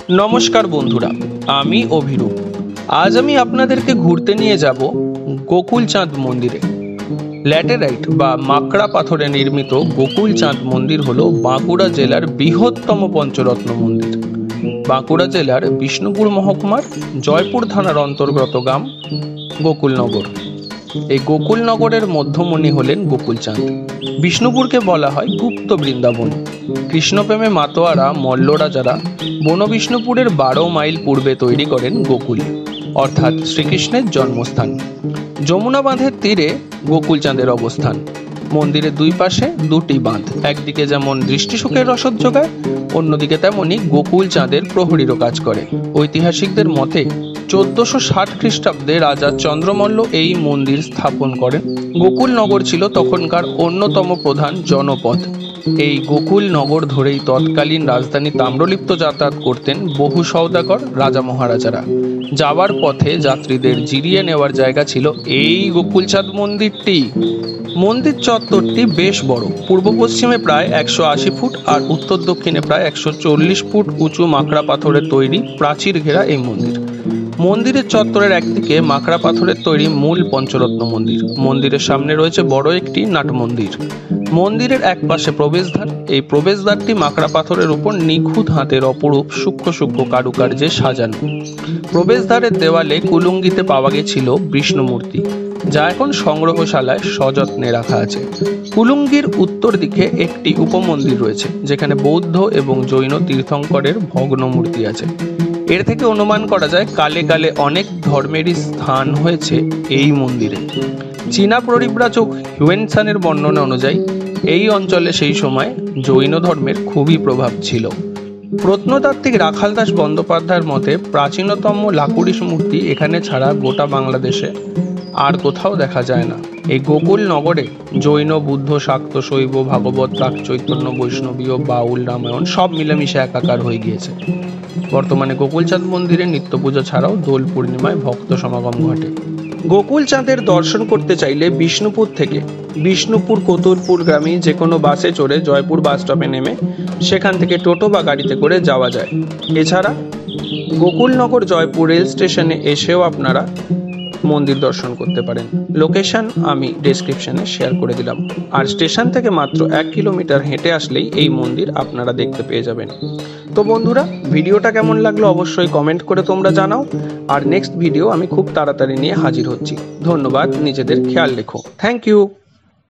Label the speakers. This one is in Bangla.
Speaker 1: নমস্কার বন্ধুরা, আমি অভিরূপ। আজ আমি আপনাদেরকে ঘুরতে নিয়ে যাব গোকুলচাঁদ মন্দিরে। ল্যাটেরাইট বা মাকড়া পাথরে নির্মিত গোকুলচাঁদ মন্দির হল বাঁকুড়া জেলার বৃহত্তম পঞ্চরত্ন মন্দির। বাঁকুড়া জেলার বিষ্ণুপুর মহকুমার জয়পুর থানার অন্তর্গত গ্রাম গোকুলনগর। এই গোকুলনগরের মধ্যমণি হলেন গোকুলচাঁদ। বিষ্ণুপুরকে বলা হয় গুপ্ত বৃন্দাবন। কৃষ্ণপ্রেমে মাতোয়ারা মল্ল রাজারা বনবিষ্ণুপুরের 12 মাইল পূর্বে তৈরি করেন গোকুল, অর্থাৎ শ্রীকৃষ্ণের জন্মস্থান। যমুনা বাঁধের তীরে গোকুলচাঁদের অবস্থান। মন্দিরের দুই পাশে দুটি বাঁধ, একদিকে যেমন দৃষ্টিসুখের রসদ যোগায়, অন্যদিকে তেমনি গোকুলচাঁদের প্রহরীরও কাজ করে। ঐতিহাসিকদের মতে 1460 খ্রিস্টাব্দে রাজা চন্দ্রমল্ল এই মন্দির স্থাপন করেন। গোকুলনগর ছিল তখনকার অন্যতম প্রধান জনপদ। এই গোকুলনগর ধরেই তৎকালীন রাজধানী তাম্রলিপ্ত যাতায়াত করতেন বহু সওদাগর রাজা মহারাজারা। যাওয়ার পথে যাত্রীদের জিরিয়ে নেওয়ার জায়গা ছিল এই গোকুলচাঁদ মন্দিরটি। মন্দির চত্বরটি বেশ বড়। পূর্ব পশ্চিমে প্রায় 180 ফুট আর উত্তর দক্ষিণে প্রায় 140 ফুট উঁচু মাকড়া পাথরের তৈরি প্রাচীর ঘেরা এই মন্দির। মন্দিরের চত্বরের একদিকে মাকড়া পাথরের তৈরি মূল পঞ্চরত্ন মন্দির। মন্দিরের সামনে রয়েছে বড় একটি নাট মন্দির। মন্দিরের এক পাশে প্রবেশদ্বার। এই প্রবেশদ্বারটি মাকড়া পাথরের উপর নিখুঁত হাতের অপরূপ সূক্ষ্ম সূক্ষ্ম কারুকার্যে সাজানো। প্রবেশদ্বারের দেওয়ালে কুলুঙ্গিতে পাওয়া গেছিল বিষ্ণু মূর্তি, যা এখন সংগ্রহশালায় সযত্নে রাখা আছে। কুলুঙ্গির উত্তর দিকে একটি উপমন্দির রয়েছে, যেখানে বৌদ্ধ এবং জৈন তীর্থঙ্করের ভগ্ন মূর্তি আছে। এর থেকে অনুমান করা যায় কালে কালে অনেক ধর্মেরই স্থান হয়েছে এই মন্দিরে। চীনা পরিব্রাজক হিউয়েনসানের বর্ণনা অনুযায়ী এই অঞ্চলে সেই সময় জৈন ধর্মের খুবই প্রভাব ছিল। প্রত্নতাত্ত্বিক রাখালদাস বন্দ্যোপাধ্যায়ের মতে প্রাচীনতম লাকুড়িস মূর্তি এখানে ছাড়া গোটা বাংলাদেশে আর কোথাও দেখা যায় না। এই গোকুল নগরে জৈন, বুদ্ধ, শাক্ত, শৈব, ভাগবত, প্রাক চৈতন্য, বৈষ্ণবীয়, বাউল, রামায়ণ সব মিলেমিশে একাকার হয়ে গিয়েছে। বর্তমানে গোকুলচাঁদ মন্দিরে নিত্য পুজো ছাড়াও দোল পূর্ণিমায় ভক্ত সমাগম ঘটে। গোকুলচাঁদের দর্শন করতে চাইলে বিষ্ণুপুর থেকে বিষ্ণুপুর কোতুলপুর গ্রামে যে কোনো বাসে চড়ে জয়পুর বাস স্টপে নেমে সেখান থেকে টোটো বা গাড়িতে করে যাওয়া যায়। এছাড়া গোকুলনগর জয়পুর রেল স্টেশনে এসেও আপনারা মন্দির দর্শন করতে পারেন। লোকেশন আমি ডেসক্রিপশনে শেয়ার করে দিলাম। আর স্টেশন থেকে মাত্র 1 কিলোমিটার হেঁটে আসলেই এই মন্দির আপনারা দেখতে পেয়ে যাবেন। তো বন্ধুরা, ভিডিওটা কেমন লাগলো অবশ্যই কমেন্ট করে তোমরা জানাও। আর নেক্সট ভিডিও আমি খুব তাড়াতাড়ি নিয়ে হাজির হচ্ছি। ধন্যবাদ, নিজেদের খেয়াল রেখো। Thank you.